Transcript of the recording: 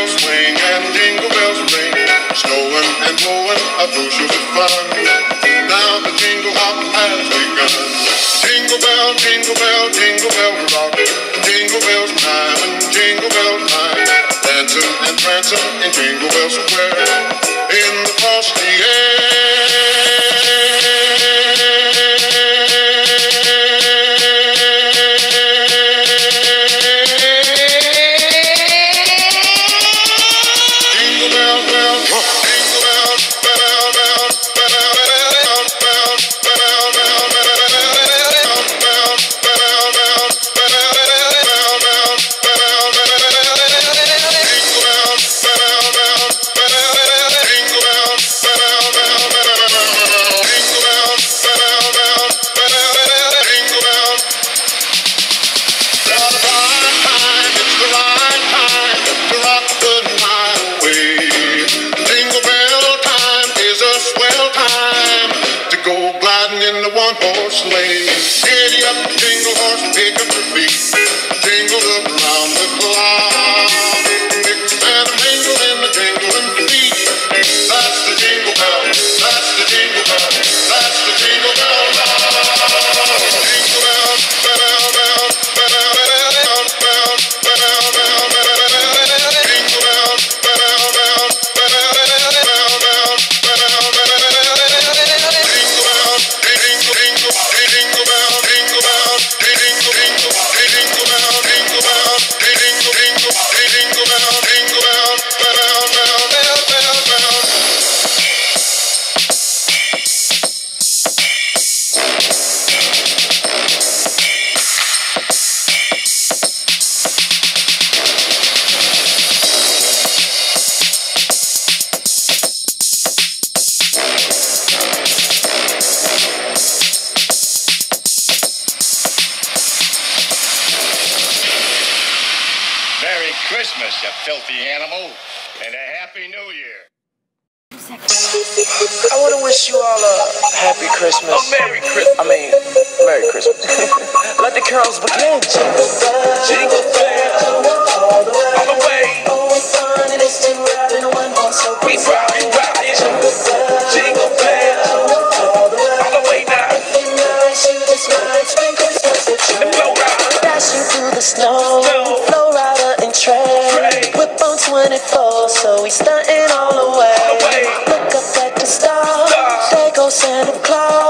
bells swing and jingle bells ring. Snowing and blowing up bushels of fun. Now the jingle hop has begun. Jingle bell, jingle bell, jingle bell rock. Jingle bells time and jingle bell time. Dancing and prancing in Jingle Bell Square. In the frosty air. In the one-horse sleigh, giddy up, jingle horse, pick up your feet, jingle around the clock, mix and a mingle in the jingling feet. That's the jingle bell, that's the jingle bell, that's the jingle bell rock. Jingle bell, bell, bell, bell, bell, bell, bell, bell, bell, bell, jingle bell, bell, bell, bell, bell, bell, bell, bell. Merry Christmas, you filthy animal, and a Happy New Year. I want to wish you all a Happy Christmas. Oh, Merry Christmas. Merry Christmas. Let the carols begin. Jingle bells all the way. We rockin', rockin'. Jingle bells all the way now. And blow right. Dashing through the snow, flow rider and train. Whip on 24, so we stuntin' all the way. Look up at the stars, there goes Santa Claus.